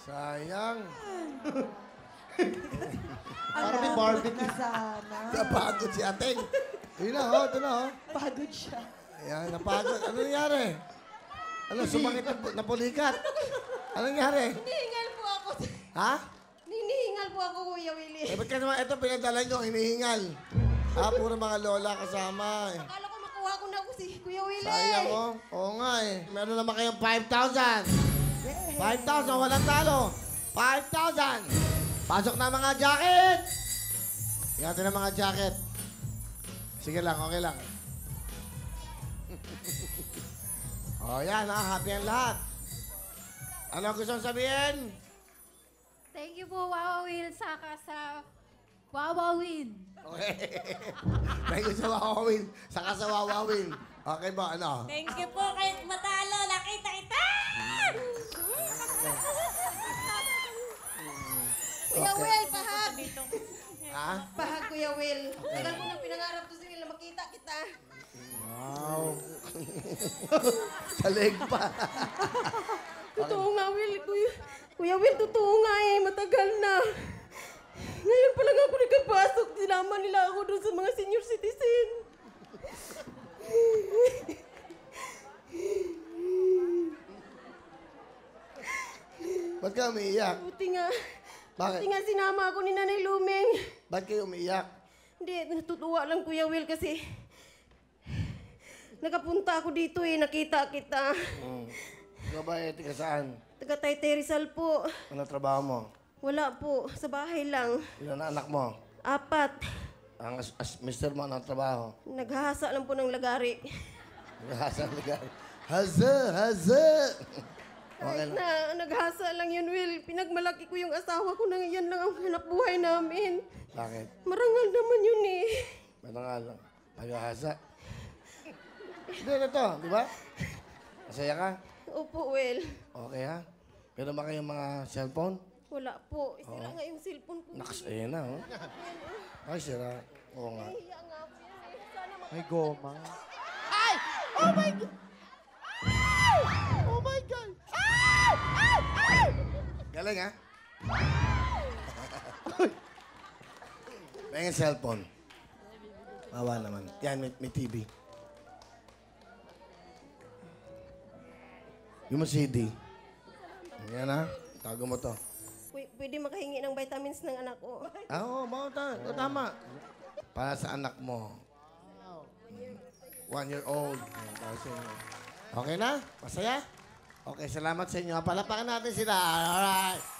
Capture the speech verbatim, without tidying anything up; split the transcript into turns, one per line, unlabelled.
Sayang.
Parang may barbecue na sana.
Napagod si Ateng. Yun na, oh. Ito na, oh.
Pagod siya.
Ayan, napagod. Ano nangyari? Ano, sumangit na, na pulikat? Ano nangyari?
Hinihingal po ako.
Ha?
Hinihingal po ako, Kuya Willie.
Eh, ba't ka naman ito pinadala nyo, hinihingal? Ah, puro mga lola kasama. Eh.
Akala ko makuha ko na ako si Kuya Willie.
Sayang, oh. Oo nga, eh. Meron naman kayong five thousand. five thousand, walang talo. five thousand. Pasok na mga jacket. Ingatan na mga jacket. Sige lang, okay lang. Oh, yan, ha. Happy ang lahat. Ano gusto mong sabihin?
Thank you po, Wawa Will, saka sa Wawa Win.
Okay. Thank you sa Wawawin. Saka sa Wawawin. Okay ba, ano?
Thank you po kahit matalo. Nakita kita! Kuya Will, pahag.
Ha?
Pahag, Kuya Will. Tagal ko nang pinangarap to sa Will na makita kita.
Wow. Sa leg pa.
Totoo nga, Will. Kuya, Kuya Will, totoo nga eh. Matagal na. Ngayon pa lang ako nagkapasok. Sinama nila ako doon sa mga senior citizen.
Ba't ka umiiyak?
Buti nga.
Bakit?
Buti nga sinama ako ni Nanay Lumeng.
Ba't kayo umiiyak?
Hindi, natutuwa lang, Kuya Will, kasi nakapunta ako dito eh. Nakita kita.
Hmm. Ikaw ba, eh, tiga saan?
Taga Taytay Rizal po.
Ano trabaho mo?
Wala po. Sa bahay lang.
Ilan na anak mo?
Apat.
Ang as, as, mister mo, anong trabaho?
Naghahasa lang po ng lagari.
Haza, ligar. Haza, haza. Okay
Kahit
lang.
na naghasa lang yun, Will. Pinagmalaki ko yung asawa ko na yan lang ang hanap buhay namin.
Bakit?
Marangal naman yun eh.
Ano nga lang? Paghahasa. Hindi na to, di ba? Masaya ka?
Opo, Will.
Okay ha? Pero ba kayong mga cellphone?
Wala po. Isira nga yung cellphone ko.
Nakas, ayun na, oh. Ay, sira. Oo nga.
Nahiya nga po yan eh. Sana mak-
May goma.
Oh my God! Oh my God! Galing, ha? May cellphone. Mawa naman. Yan, may, may T V. Yung C D. Yan, ha? Tago mo to.
Pw- pwede makahingi ng vitamins ng anak ko.
Ah, oo, oh, ta tama. Para sa anak mo. One year old. Ayan, para sa inyo. Okay na? Masaya? Okay, salamat sa inyo. Palapakan natin sila. Alright.